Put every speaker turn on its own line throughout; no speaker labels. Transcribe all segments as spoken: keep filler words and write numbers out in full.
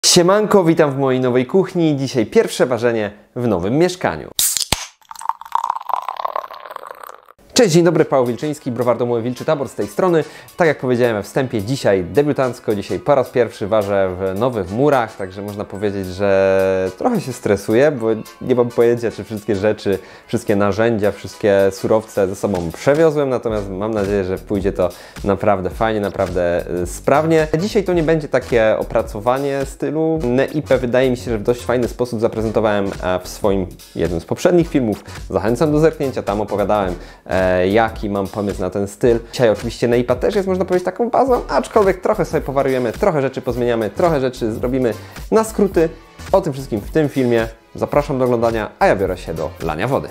Siemanko, witam w mojej nowej kuchni. Dzisiaj pierwsze ważenie w nowym mieszkaniu. Cześć, dzień dobry, Paweł Wilczyński, Browar Domowy Wilczy Tabor z tej strony. Tak jak powiedziałem we wstępie, dzisiaj debiutancko, dzisiaj po raz pierwszy ważę w nowych murach, także można powiedzieć, że trochę się stresuję, bo nie mam pojęcia, czy wszystkie rzeczy, wszystkie narzędzia, wszystkie surowce ze sobą przewiozłem, natomiast mam nadzieję, że pójdzie to naprawdę fajnie, naprawdę sprawnie. Dzisiaj to nie będzie takie opracowanie stylu N I P, wydaje mi się, że w dość fajny sposób zaprezentowałem w swoim jednym z poprzednich filmów. Zachęcam do zerknięcia, tam opowiadałem, jaki mam pomysł na ten styl. Dzisiaj oczywiście N I P też jest, można powiedzieć, taką bazą, aczkolwiek trochę sobie powariujemy, trochę rzeczy pozmieniamy, trochę rzeczy zrobimy na skróty. O tym wszystkim w tym filmie. Zapraszam do oglądania, a ja biorę się do lania wody.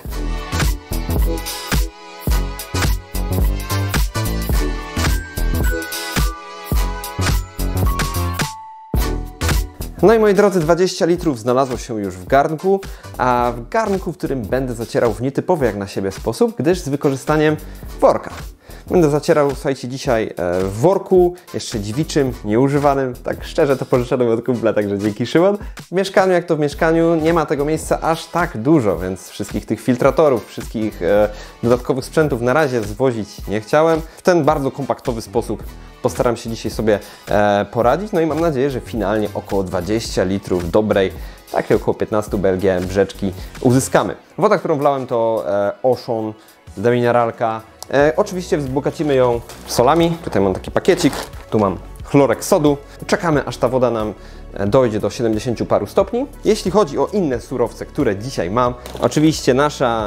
No i moi drodzy, dwadzieścia litrów znalazło się już w garnku, a w garnku, w którym będę zacierał w nietypowy jak na siebie sposób, gdyż z wykorzystaniem worka. Będę zacierał, słuchajcie, dzisiaj w worku, jeszcze dziewiczym, nieużywanym, tak szczerze to pożyczonym od kumpla, także dzięki Szymon. W mieszkaniu, jak to w mieszkaniu, nie ma tego miejsca aż tak dużo, więc wszystkich tych filtratorów, wszystkich e, dodatkowych sprzętów na razie zwozić nie chciałem. W ten bardzo kompaktowy sposób postaram się dzisiaj sobie e, poradzić, no i mam nadzieję, że finalnie około dwadzieścia litrów dobrej, takie około piętnaście B L G brzeczki uzyskamy. Woda, którą wlałem, to e, Ocean de Mineralka. E, oczywiście wzbogacimy ją solami. Tutaj mam taki pakiecik, tu mam chlorek sodu. Czekamy, aż ta woda nam dojdzie do siedemdziesięciu paru stopni. Jeśli chodzi o inne surowce, które dzisiaj mam, oczywiście nasza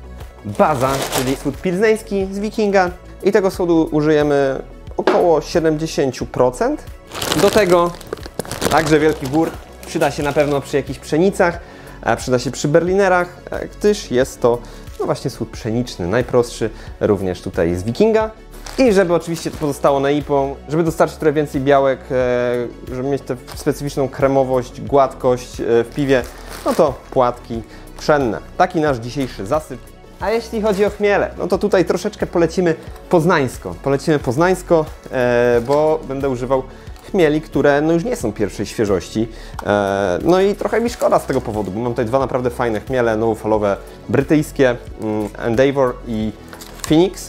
baza, czyli sód pilzneński z Wikinga, i tego sodu użyjemy około siedemdziesiąt procent. Do tego także wielki wór przyda się na pewno przy jakichś pszenicach, przyda się przy berlinerach, gdyż jest to no właśnie sód pszeniczny, najprostszy, również tutaj z Wikinga. I żeby oczywiście to pozostało N I P-ą, żeby dostarczyć trochę więcej białek, żeby mieć tę specyficzną kremowość, gładkość w piwie, no to płatki pszenne. Taki nasz dzisiejszy zasyp. A jeśli chodzi o chmiele, no to tutaj troszeczkę polecimy poznańsko. Polecimy poznańsko, e, bo będę używał chmieli, które no już nie są pierwszej świeżości. E, no i trochę mi szkoda z tego powodu, bo mam tutaj dwa naprawdę fajne chmiele nowofalowe brytyjskie, mm, Endeavour i Phoenix,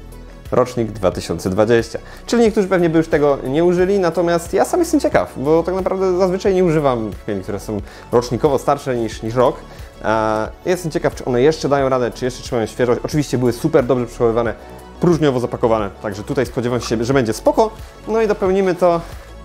rocznik dwa tysiące dwudziesty. Czyli niektórzy pewnie by już tego nie użyli, natomiast ja sam jestem ciekaw, bo tak naprawdę zazwyczaj nie używam chmieli, które są rocznikowo starsze niż, niż rok. Jestem ciekaw, czy one jeszcze dają radę, czy jeszcze trzymają świeżość. Oczywiście były super dobrze przechowywane, próżniowo zapakowane, także tutaj spodziewam się, że będzie spoko. No i dopełnimy to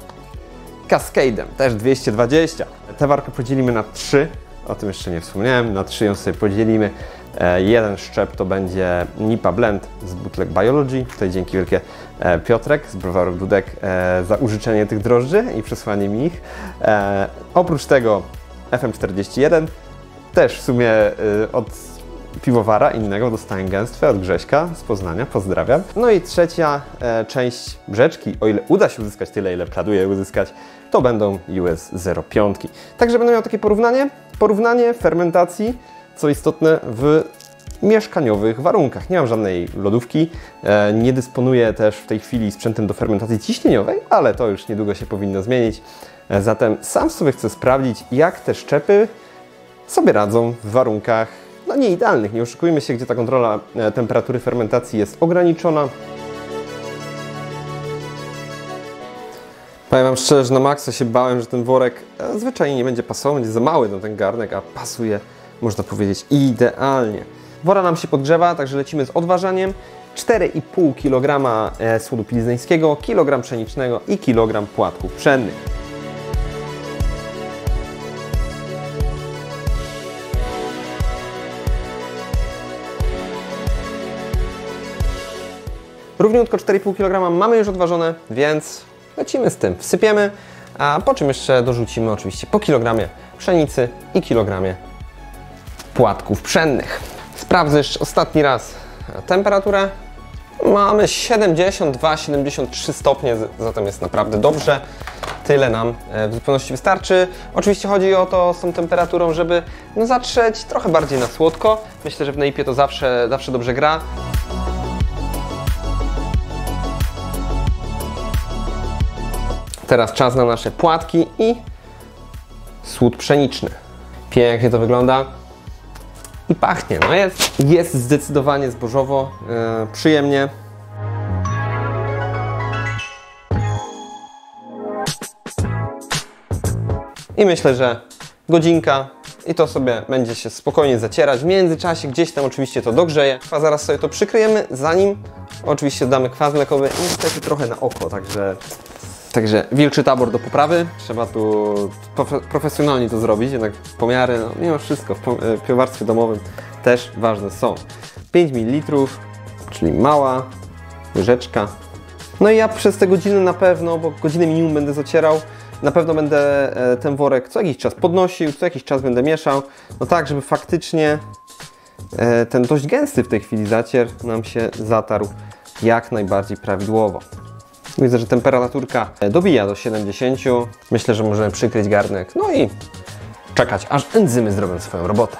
Cascade'em, też dwieście dwadzieścia. Tę warkę podzielimy na trzy, o tym jeszcze nie wspomniałem, na trzy ją sobie podzielimy. Jeden szczep to będzie N I P A Blend z Bootleg Biology. Tutaj dzięki wielkie Piotrek z Browaru Dudek za użyczenie tych drożdży i przesłanie mi ich. Oprócz tego F M czterdzieści jeden. Też w sumie y, od piwowara innego dostałem gęstwę od Grześka z Poznania, pozdrawiam. No i trzecia e, część brzeczki, o ile uda się uzyskać tyle, ile planuję uzyskać, to będą U S zero pięć. Także będę miał takie porównanie, porównanie fermentacji, co istotne, w mieszkaniowych warunkach. Nie mam żadnej lodówki, e, nie dysponuję też w tej chwili sprzętem do fermentacji ciśnieniowej, ale to już niedługo się powinno zmienić. E, zatem sam sobie chcę sprawdzić, jak te szczepy sobie radzą w warunkach no nie idealnych. Nie oszukujmy się, gdzie ta kontrola e, temperatury fermentacji jest ograniczona. Powiem wam szczerze, że na maksa się bałem, że ten worek e, zwyczajnie nie będzie pasował, będzie za mały na ten garnek, a pasuje, można powiedzieć, idealnie. Wora nam się podgrzewa, także lecimy z odważaniem. cztery i pół kilograma e, słodu pilzneńskiego, kilogram pszenicznego i kilogram płatków pszennych. Równiutko cztery i pół kilograma mamy już odważone, więc lecimy z tym. Wsypiemy, a po czym jeszcze dorzucimy oczywiście po kilogramie pszenicy i kilogramie płatków pszennych. Sprawdzę jeszcze ostatni raz temperaturę. Mamy siedemdziesiąt dwa siedemdziesiąt trzy stopnie, zatem jest naprawdę dobrze. Tyle nam w zupełności wystarczy. Oczywiście chodzi o to z tą temperaturą, żeby no, zatrzeć trochę bardziej na słodko. Myślę, że w N I P-ie to zawsze, zawsze dobrze gra. Teraz czas na nasze płatki i słód pszeniczny. Pięknie to wygląda i pachnie. No jest, jest zdecydowanie zbożowo, yy, przyjemnie. I myślę, że godzinka i to sobie będzie się spokojnie zacierać. W międzyczasie gdzieś tam oczywiście to dogrzeje, a zaraz sobie to przykryjemy, zanim oczywiście dodamy kwas mlekowy i niestety trochę na oko, także, także wilczy tabor do poprawy. Trzeba tu profesjonalnie to zrobić, jednak pomiary, no, mimo wszystko w piwowarstwie domowym też ważne są. pięć mililitrów, czyli mała łyżeczka. No i ja przez te godziny na pewno, bo godzinę minimum będę zacierał, na pewno będę ten worek co jakiś czas podnosił, co jakiś czas będę mieszał, no tak, żeby faktycznie ten dość gęsty w tej chwili zacier nam się zatarł jak najbardziej prawidłowo. Widzę, że temperaturka dobija do siedemdziesięciu. Myślę, że możemy przykryć garnek, no i czekać, aż enzymy zrobią swoją robotę.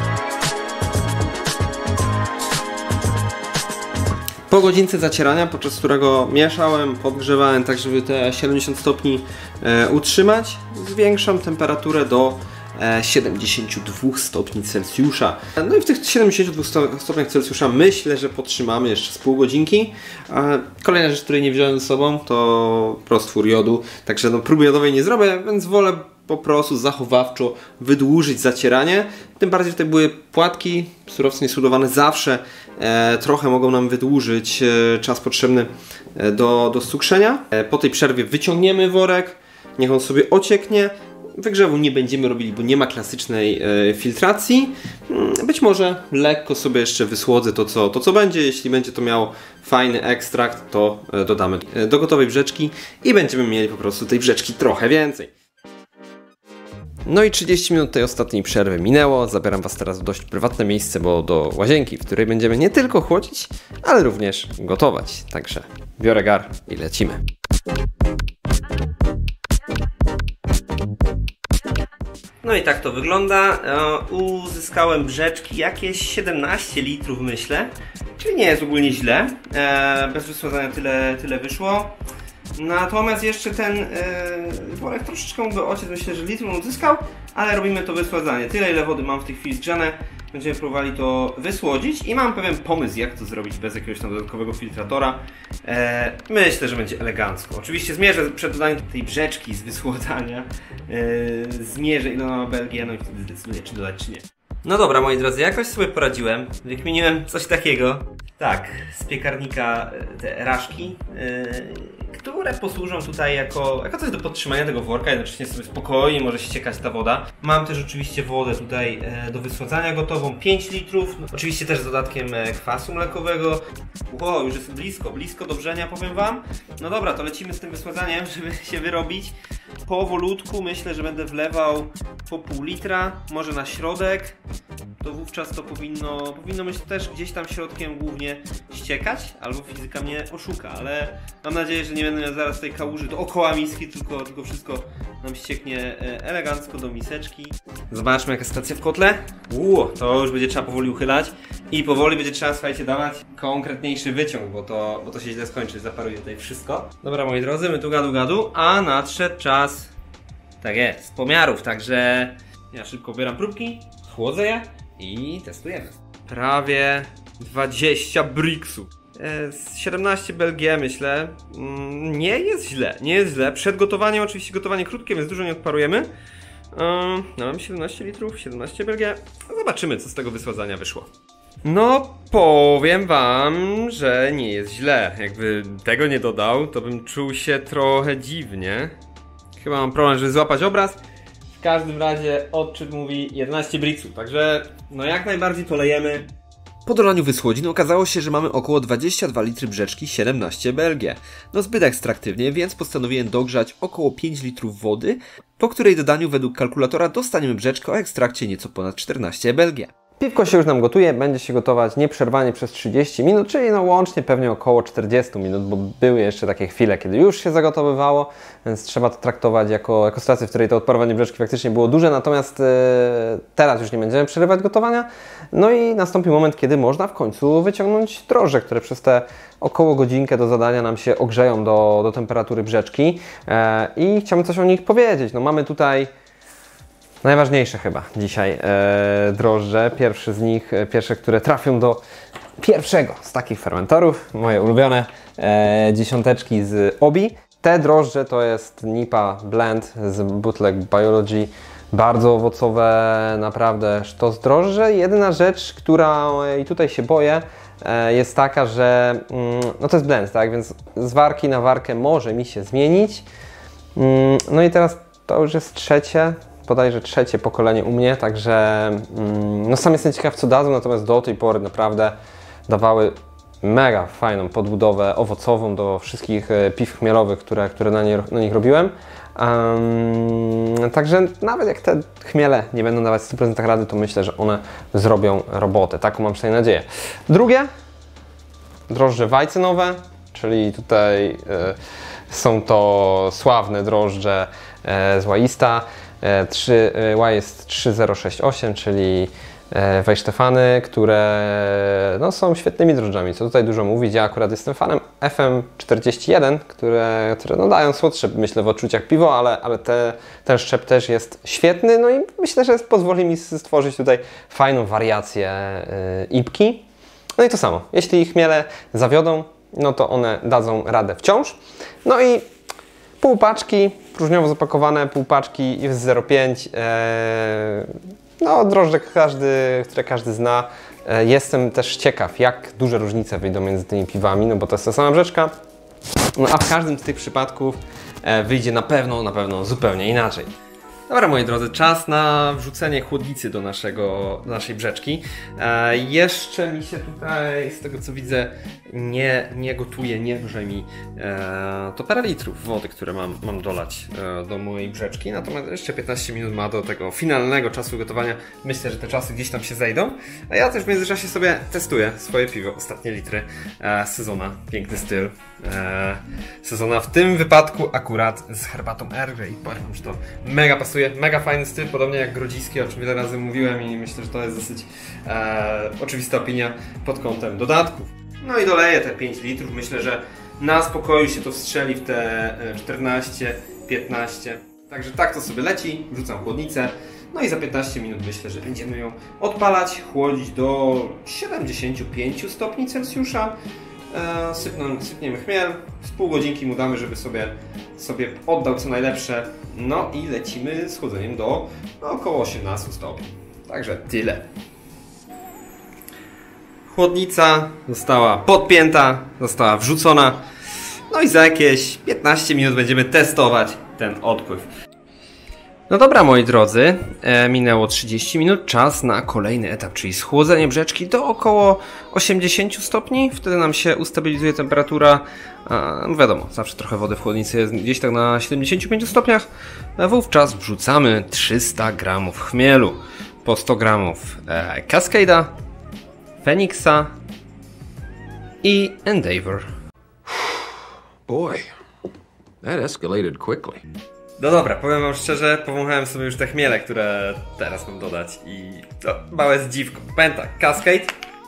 Po godzince zacierania, podczas którego mieszałem, podgrzewałem tak, żeby te siedemdziesiąt stopni e, utrzymać, zwiększam temperaturę do e, siedemdziesięciu dwóch stopni Celsjusza. No i w tych siedemdziesięciu dwóch stopniach Celsjusza myślę, że podtrzymamy jeszcze z pół godzinki. E, kolejna rzecz, której nie wziąłem ze sobą, to prostwór jodu, także no, próby jodowej nie zrobię, więc wolę po prostu zachowawczo wydłużyć zacieranie. Tym bardziej, że te były płatki, surowce niesłodowane zawsze e, trochę mogą nam wydłużyć e, czas potrzebny e, do, do stukrzenia. E, po tej przerwie wyciągniemy worek, niech on sobie ocieknie. Wygrzewu nie będziemy robili, bo nie ma klasycznej e, filtracji. Być może lekko sobie jeszcze wysłodzę to co, to, co będzie. Jeśli będzie to miało fajny ekstrakt, to e, dodamy do gotowej brzeczki i będziemy mieli po prostu tej brzeczki trochę więcej. No i trzydzieści minut tej ostatniej przerwy minęło. Zabieram Was teraz w dość prywatne miejsce, bo do łazienki, w której będziemy nie tylko chłodzić, ale również gotować. Także biorę gar i lecimy.
No i tak to wygląda. Uzyskałem brzeczki jakieś siedemnaście litrów, myślę. Czyli nie jest ogólnie źle. Bez wysładzania tyle, tyle wyszło. Natomiast jeszcze ten yy, worek troszeczkę mógłby ociec, myślę, że litr on uzyskał, ale robimy to wysładzanie. Tyle, ile wody mam w tej chwili zgrzane, będziemy próbowali to wysłodzić i mam pewien pomysł, jak to zrobić bez jakiegoś tam dodatkowego filtratora. E, myślę, że będzie elegancko. Oczywiście zmierzę przed dodaniem tej brzeczki z wysłodzania, e, zmierzę ile ona ma B L G, no i wtedy zdecyduję, czy dodać, czy nie. No dobra, moi drodzy, jakoś sobie poradziłem. Wykminiłem coś takiego. Tak, z piekarnika te raszki, yy, które posłużą tutaj jako, jako coś do podtrzymania tego worka, jednocześnie sobie spokojnie może ściekać ta woda. Mam też oczywiście wodę tutaj e, do wysładzania gotową, pięć litrów, no, oczywiście też z dodatkiem e, kwasu mlekowego. Ło, już jest blisko, blisko do wrzenia, powiem Wam. No dobra, to lecimy z tym wysładzaniem, żeby się wyrobić. Powolutku myślę, że będę wlewał po pół litra, może na środek. To wówczas to powinno, powinno myślę też gdzieś tam środkiem głównie ściekać, albo fizyka mnie oszuka, ale mam nadzieję, że nie będę miał zaraz tej kałuży dookoła miski, tylko, tylko wszystko nam ścieknie elegancko do miseczki. Zobaczmy, jaka stacja w kotle. Uuu, to już będzie trzeba powoli uchylać i powoli będzie trzeba, słuchajcie, dawać konkretniejszy wyciąg, bo to, bo to się źle skończy, zaparuje tutaj wszystko. Dobra, moi drodzy, my tu gadu gadu, a nadszedł czas, tak jest, pomiarów, także ja szybko bieram próbki, chłodzę je i testujemy. Prawie dwadzieścia briksów. siedemnaście B L G, myślę. Nie jest źle, nie jest źle. Przed gotowaniem, oczywiście gotowanie krótkie, więc dużo nie odparujemy. No, mam siedemnaście litrów, siedemnaście B L G. Zobaczymy, co z tego wysładzania wyszło. No, powiem Wam, że nie jest źle. Jakby tego nie dodał, to bym czuł się trochę dziwnie. Chyba mam problem, żeby złapać obraz. W każdym razie odczyt mówi jedenaście briksów, także no jak najbardziej to lejemy.
Po dolaniu wysłodzin okazało się, że mamy około dwadzieścia dwa litry brzeczki siedemnaście B L G. No zbyt ekstraktywnie, więc postanowiłem dogrzać około pięć litrów wody, po której dodaniu według kalkulatora dostaniemy brzeczkę o ekstrakcie nieco ponad czternaście B L G. Piwko się już nam gotuje, będzie się gotować nieprzerwanie przez trzydzieści minut, czyli no łącznie pewnie około czterdzieści minut, bo były jeszcze takie chwile, kiedy już się zagotowywało, więc trzeba to traktować jako, jako sytuację, w której to odparowanie brzeczki faktycznie było duże, natomiast yy, teraz już nie będziemy przerywać gotowania. No i nastąpi moment, kiedy można w końcu wyciągnąć drożdże, które przez te około godzinkę do zadania nam się ogrzeją do, do temperatury brzeczki yy, i chciałbym coś o nich powiedzieć. No mamy tutaj najważniejsze chyba dzisiaj e, drożdże. Pierwszy z nich, pierwsze, które trafią do pierwszego z takich fermentorów, moje ulubione e, dziesiąteczki z Obi. Te drożdże to jest Nipa Blend z Bootleg Biology. Bardzo owocowe, naprawdę sztos drożdże. Jedyna rzecz, która i tutaj się boję, jest taka, że no to jest blend, tak? Więc z warki na warkę może mi się zmienić. No i teraz to już jest trzecie, bodajże trzecie pokolenie u mnie, także no sam jestem ciekaw, co dadzą, natomiast do tej pory naprawdę dawały mega fajną podbudowę owocową do wszystkich piw chmielowych, które, które na, nie, na nich robiłem. Um, także nawet jak te chmiele nie będą dawać sto procent rady, to myślę, że one zrobią robotę. Taką mam przynajmniej nadzieję. Drugie, drożdże wajcynowe, czyli tutaj y, są to sławne drożdże y, z Wajista. Y, trzy, y, Y jest trzy zero sześć osiem, czyli Weisztefany, które no, są świetnymi drożdżami, co tutaj dużo mówić. Ja akurat jestem fanem F M czterdzieści jeden, które, które no, dają słodsze, myślę, w odczuciach piwo, ale, ale te, ten szczep też jest świetny, no i myślę, że pozwoli mi stworzyć tutaj fajną wariację yy, ipki. No i to samo, jeśli chmiele zawiodą, no to one dadzą radę wciąż. No i pół paczki, próżniowo zapakowane, pół paczki jest zero przecinek pięć. Yy, No, drożdże, każdy, które każdy zna. Jestem też ciekaw, jak duże różnice wyjdą między tymi piwami, no bo to jest ta sama brzeczka. No, a w każdym z tych przypadków wyjdzie na pewno, na pewno zupełnie inaczej. Dobra, moi drodzy, czas na wrzucenie chłodnicy do, naszego, do naszej brzeczki. E, jeszcze mi się tutaj, z tego co widzę, nie, nie gotuje, nie wrze mi e, to parę litrów wody, które mam, mam dolać e, do mojej brzeczki. Natomiast jeszcze piętnaście minut ma do tego finalnego czasu gotowania. Myślę, że te czasy gdzieś tam się zejdą. A ja też w międzyczasie sobie testuję swoje piwo, ostatnie litry e, Sezona. Piękny styl. E, Sezona w tym wypadku akurat z herbatą Earl Grey. Powiem, że to mega pasuje. Mega fajny styl, podobnie jak grodziskie, o czym wiele razy mówiłem i myślę, że to jest dosyć e, oczywista opinia pod kątem dodatków. No i doleję te pięć litrów. Myślę, że na spokoju się to strzeli w te czternaście piętnaście. Także tak to sobie leci, wrzucam chłodnicę. No i za piętnaście minut myślę, że będziemy ją odpalać, chłodzić do siedemdziesięciu pięciu stopni Celsjusza. E, sypną, sypniemy chmiel, z pół godzinki mu damy, żeby sobie, sobie oddał co najlepsze. No i lecimy z chłodzeniem do no, około osiemnastu stopni. Także tyle. Chłodnica została podpięta, została wrzucona. No i za jakieś piętnaście minut będziemy testować ten odpływ. No dobra, moi drodzy, e, minęło trzydzieści minut, czas na kolejny etap, czyli schłodzenie brzeczki do około osiemdziesięciu stopni. Wtedy nam się ustabilizuje temperatura. E, no wiadomo, zawsze trochę wody w chłodnicy jest gdzieś tak na siedemdziesięciu pięciu stopniach. E, wówczas wrzucamy trzysta gramów chmielu, po sto gramów e, Cascade'a, Phoenixa i Endeavour.
Boy, that escalated quickly.
No dobra, powiem wam szczerze, powąchałem sobie już te chmiele, które teraz mam dodać i to małe zdziwko. Powiem tak, Cascade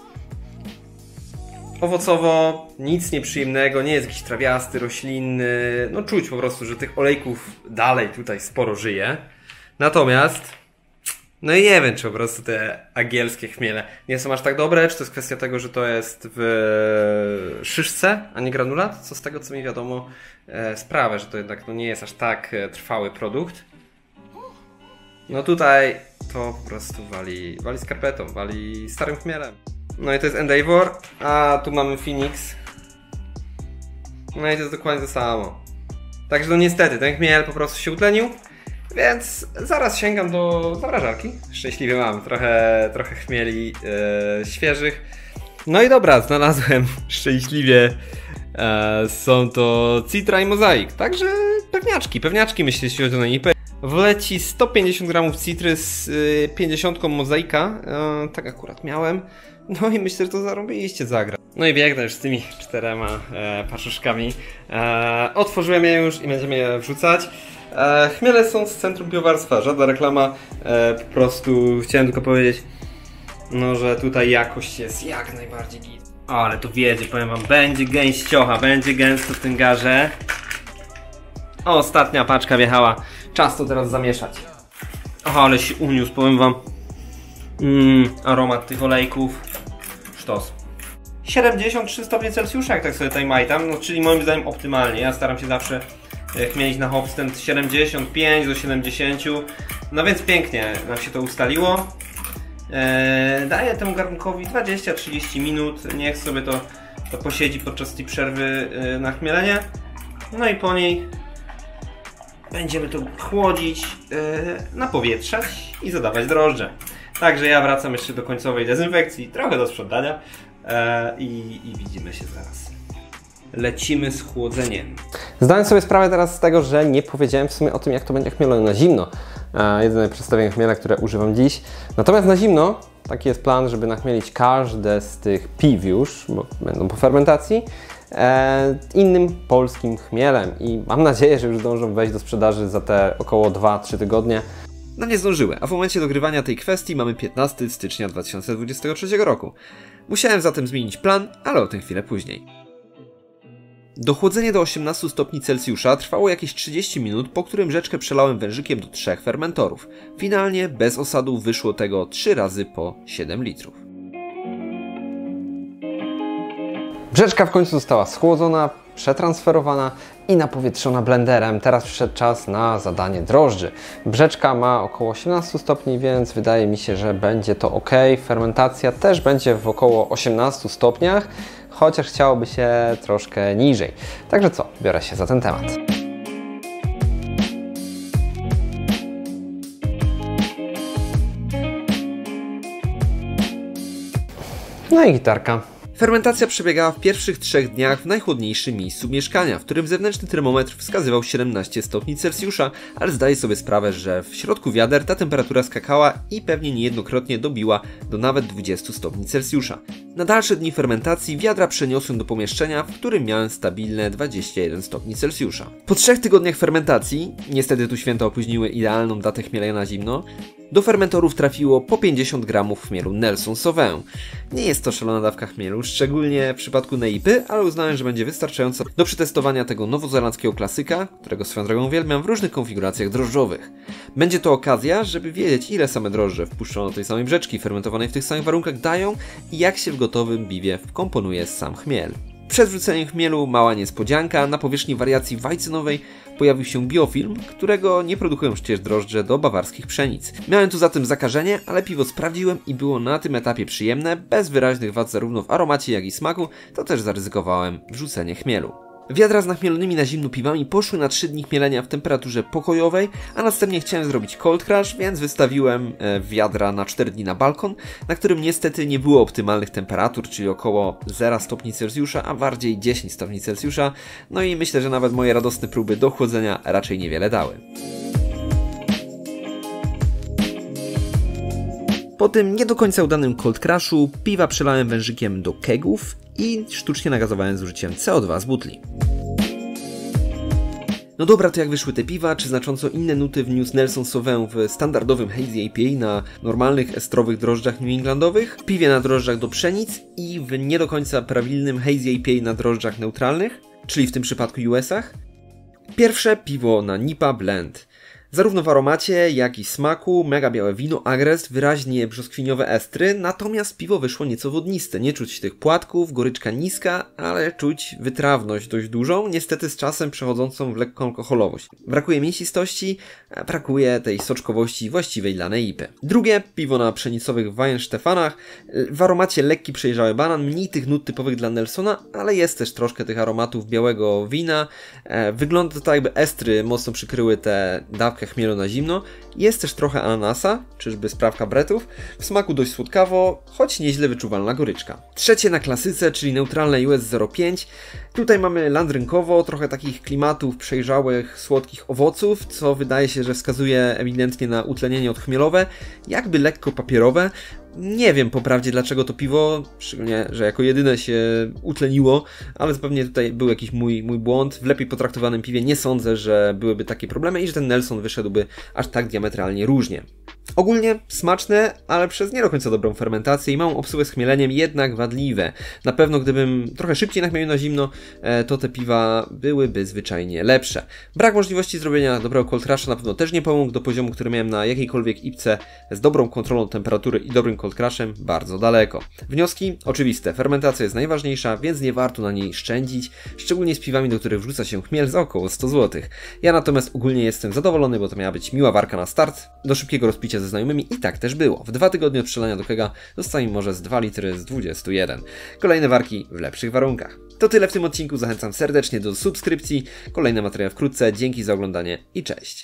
owocowo, nic nieprzyjemnego, nie jest jakiś trawiasty, roślinny, no czuć po prostu, że tych olejków dalej tutaj sporo żyje. Natomiast, no i nie wiem, czy po prostu te angielskie chmiele nie są aż tak dobre, czy to jest kwestia tego, że to jest w szyszce, a nie granulat, co z tego co mi wiadomo e, sprawia, że to jednak no, nie jest aż tak e, trwały produkt. No tutaj to po prostu wali, wali skarpetą, wali starym chmielem. No i to jest Endeavour, a tu mamy Phoenix. No i to jest dokładnie to samo. Także no niestety, ten chmiel po prostu się utlenił. Więc zaraz sięgam do zamrażarki. Szczęśliwie mam trochę, trochę chmieli e, świeżych. No i dobra, znalazłem szczęśliwie. E, są to Citra i Mozaik. Także pewniaczki, pewniaczki myślę, jeśli chodzi o Nipę. Wleci sto pięćdziesiąt gramów citry z y, pięćdziesiątką mozaika. E, tak akurat miałem. No i myślę, że to zarobiliście zagra. No i biegnę już z tymi czterema e, paczuszkami. E, otworzyłem je już i będziemy je wrzucać. E, chmiele są z Centrum Biowarstwa, żadna reklama, e, po prostu chciałem tylko powiedzieć, no, że tutaj jakość jest jak najbardziej git. O, ale to wiedzie, powiem wam, będzie gęściocha, będzie gęsto w tym garze. O, ostatnia paczka wjechała, czas to teraz zamieszać. Aha, ale się uniósł, powiem wam. Mm, aromat tych olejków. Sztos. siedemdziesiąt trzy stopnie Celsjusza, jak tak sobie tutaj majtam, no, czyli moim zdaniem optymalnie. Ja staram się zawsze chmielić na hopstent siedemdziesiąt pięć do siedemdziesięciu. No więc pięknie nam się to ustaliło. Eee, daję temu garnkowi dwadzieścia do trzydziestu minut. Niech sobie to, to posiedzi podczas tej przerwy yy, na chmielenie. No i po niej będziemy to chłodzić, yy, napowietrzać i zadawać drożdże. Także ja wracam jeszcze do końcowej dezynfekcji, trochę do sprzątania yy, i, i widzimy się zaraz. Lecimy z chłodzeniem.
Zdałem sobie sprawę teraz z tego, że nie powiedziałem w sumie o tym, jak to będzie chmielone na zimno. E, jedyne przedstawienie chmiela, które używam dziś. Natomiast na zimno taki jest plan, żeby nachmielić każde z tych piw już, bo będą po fermentacji, e, innym polskim chmielem. I mam nadzieję, że już zdążą wejść do sprzedaży za te około dwa trzy tygodnie.
No nie zdążyły, a w momencie dogrywania tej kwestii mamy piętnastego stycznia dwa tysiące dwudziestego trzeciego roku. Musiałem zatem zmienić plan, ale o tym chwilę później. Dochłodzenie do osiemnastu stopni Celsjusza trwało jakieś trzydzieści minut, po którym rzeczkę przelałem wężykiem do trzech fermentorów. Finalnie bez osadu wyszło tego trzy razy po siedem litrów.
Brzeczka w końcu została schłodzona, przetransferowana i napowietrzona blenderem. Teraz przyszedł czas na zadanie drożdży. Brzeczka ma około osiemnaście stopni, więc wydaje mi się, że będzie to ok. Fermentacja też będzie w około osiemnastu stopniach, chociaż chciałoby się troszkę niżej. Także co, biorę się za ten temat. No i gitarka.
Fermentacja przebiegała w pierwszych trzech dniach w najchłodniejszym miejscu mieszkania, w którym zewnętrzny termometr wskazywał siedemnaście stopni Celsjusza, ale zdaję sobie sprawę, że w środku wiader ta temperatura skakała i pewnie niejednokrotnie dobiła do nawet dwudziestu stopni Celsjusza. Na dalsze dni fermentacji wiadra przeniosłem do pomieszczenia, w którym miałem stabilne dwadzieścia jeden stopni Celsjusza. Po trzech tygodniach fermentacji, niestety tu święta opóźniły idealną datę chmielenia na zimno, do fermentorów trafiło po pięćdziesiąt gramów chmielu Nelson Sauvin. Nie jest to szalona dawka chmielu, szczególnie w przypadku Neipy, ale uznałem, że będzie wystarczająca do przetestowania tego nowozelandzkiego klasyka, którego swoją drogą uwielbiam, w różnych konfiguracjach drożdżowych. Będzie to okazja, żeby wiedzieć, ile same drożdże wpuszczono do tej samej brzeczki fermentowanej w tych samych warunkach dają i jak się w gotowym biwie wkomponuje sam chmiel. Przed wrzuceniem chmielu mała niespodzianka, na powierzchni wariacji wajcynowej pojawił się biofilm, którego nie produkują przecież drożdże do bawarskich pszenic. Miałem tu zatem zakażenie, ale piwo sprawdziłem i było na tym etapie przyjemne, bez wyraźnych wad zarówno w aromacie jak i smaku, to też zaryzykowałem wrzucenie chmielu. Wiadra z nachmielonymi na zimno piwami poszły na trzy dni chmielenia w temperaturze pokojowej, a następnie chciałem zrobić cold crash, więc wystawiłem wiadra na cztery dni na balkon, na którym niestety nie było optymalnych temperatur, czyli około zero stopni Celsjusza, a bardziej dziesięć stopni Celsjusza, no i myślę, że nawet moje radosne próby do chłodzenia raczej niewiele dały. Po tym nie do końca udanym cold crashu piwa przelałem wężykiem do kegów i sztucznie nagazowałem z użyciem C O dwa z butli. No dobra, to jak wyszły te piwa? Czy znacząco inne nuty wniósł Nelson Sauvin w standardowym Hazy I P A na normalnych estrowych drożdżach New Englandowych, w piwie na drożdżach do pszenic i w nie do końca prawilnym Hazy I P A na drożdżach neutralnych, czyli w tym przypadku U S-ach? Pierwsze piwo na N I P A Blend. Zarówno w aromacie, jak i smaku, mega białe wino, agrest, wyraźnie brzoskwiniowe estry, natomiast piwo wyszło nieco wodniste. Nie czuć tych płatków, goryczka niska, ale czuć wytrawność dość dużą, niestety z czasem przechodzącą w lekką alkoholowość. Brakuje mięsistości, brakuje tej soczkowości właściwej dla Neipy. Drugie, piwo na pszenicowych Weihenstefanach, w aromacie lekki przejrzały banan, mniej tych nut typowych dla Nelsona, ale jest też troszkę tych aromatów białego wina. Wygląda to tak, jakby estry mocno przykryły te dawki chmielu na zimno. Jest też trochę ananasa, czyżby sprawka bretów. W smaku dość słodkawo, choć nieźle wyczuwalna goryczka. Trzecie na klasyce, czyli neutralne U S zero pięć. Tutaj mamy landrynkowo, trochę takich klimatów przejrzałych, słodkich owoców, co wydaje się, że wskazuje ewidentnie na utlenienie odchmielowe, jakby lekko papierowe. Nie wiem po prawdzie dlaczego to piwo, szczególnie, że jako jedyne się utleniło, ale zupełnie tutaj był jakiś mój, mój błąd. W lepiej potraktowanym piwie nie sądzę, że byłyby takie problemy i że ten Nelson wyszedłby aż tak diametralnie różnie. Ogólnie smaczne, ale przez nie do końca dobrą fermentację i małą obsługę z chmieleniem jednak wadliwe. Na pewno gdybym trochę szybciej nachmielił na zimno, to te piwa byłyby zwyczajnie lepsze. Brak możliwości zrobienia dobrego cold crusha na pewno też nie pomógł do poziomu, który miałem na jakiejkolwiek ipce z dobrą kontrolą temperatury i dobrym cold crushem bardzo daleko. Wnioski? Oczywiste. Fermentacja jest najważniejsza, więc nie warto na niej szczędzić, szczególnie z piwami, do których wrzuca się chmiel za około sto złotych. Ja natomiast ogólnie jestem zadowolony, bo to miała być miła warka na start, do szybkiego rozpicia ze znajomymi i tak też było. W dwa tygodnie od przelania do kega dostałem może z dwa litry z dwudziestu jeden. Kolejne warki w lepszych warunkach. To tyle w tym odcinku, zachęcam serdecznie do subskrypcji, kolejne materiały wkrótce, dzięki za oglądanie i cześć.